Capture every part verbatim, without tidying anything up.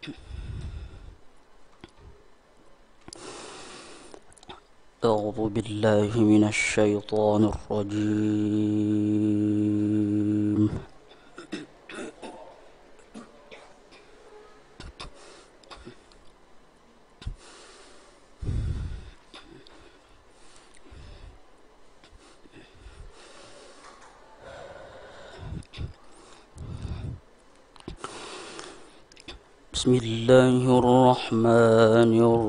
أعوذ بالله من الشيطان الرجيم. بسم الله الرحمن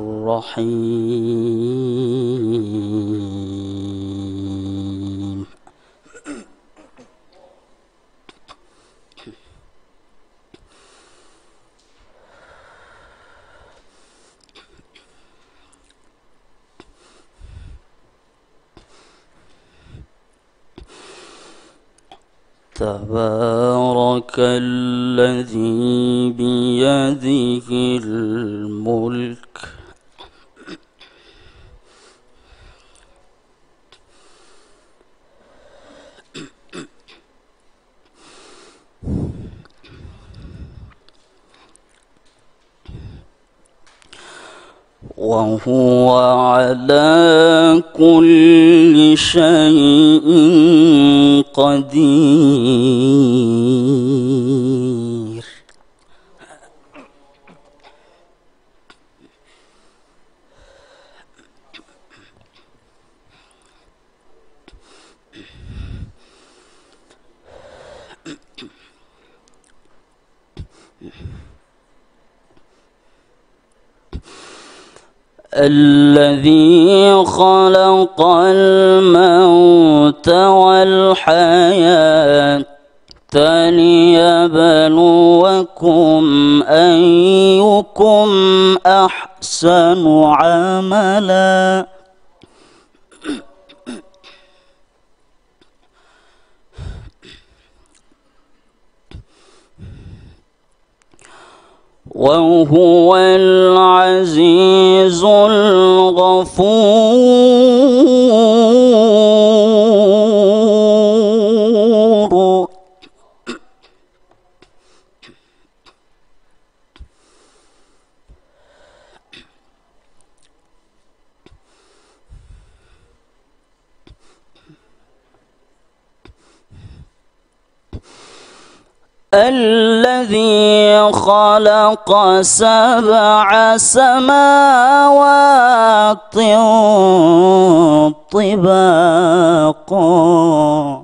الرحيم. تبارك الذي بيده الملك وهو على كل شيء قدير. الذي خلق الموت والحياة ليبلوكم أيكم أحسن عملا وهو العزيز الغفور. الذي خلق سبع سماوات طباقا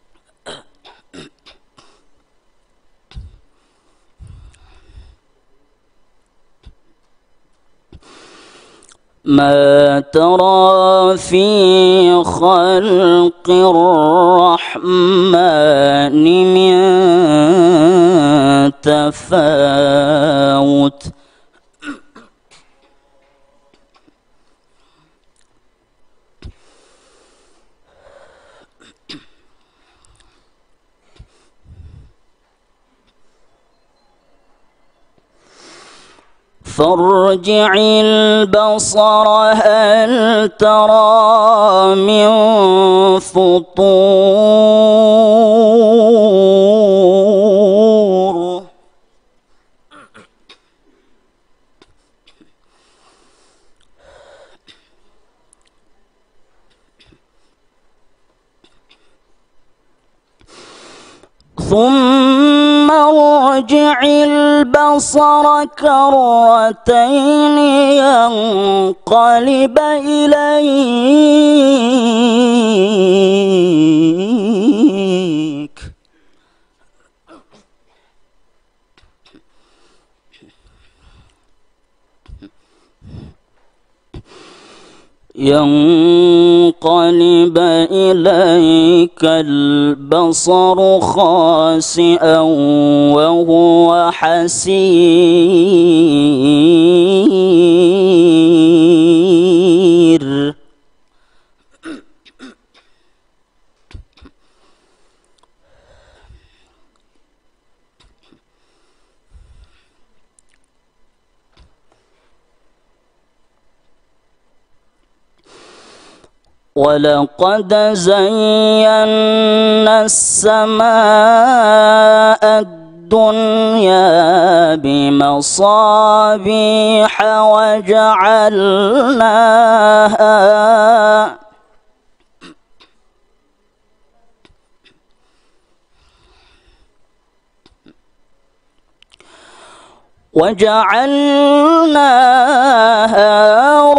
ما ترى في خلق الرحمن من تفاوت فارجع البصر هل ترى من فطور ثم ارجع البصر كرتين ينقلب إليك ينقلب إليك البصر خاسئا وهو حسير ولقد زينا السماء الدنيا بمصابيح وجعلناها وجعلناها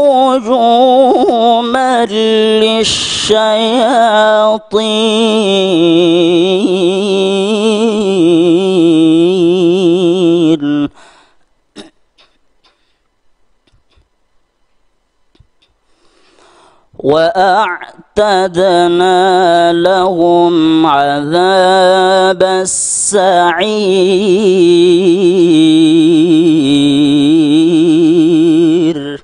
رجوما للشياطين وأعتدنا لهم عذاب السعير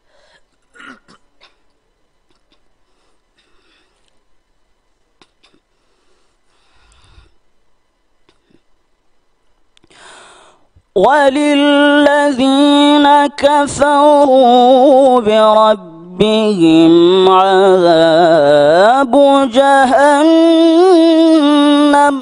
وللذين كفروا بربهم بهم عذاب جهنم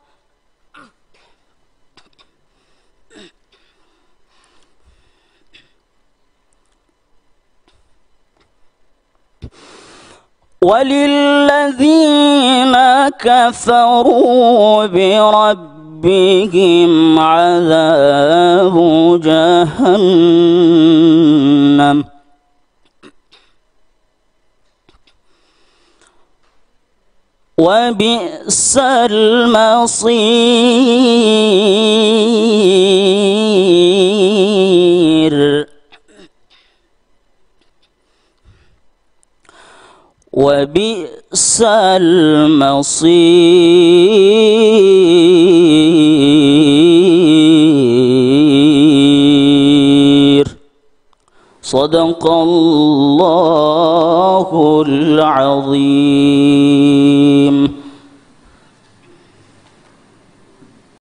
وللذين كفروا بربهم عذاب جهنم وبئس المصير وبئس المصير. صدق الله العظيم.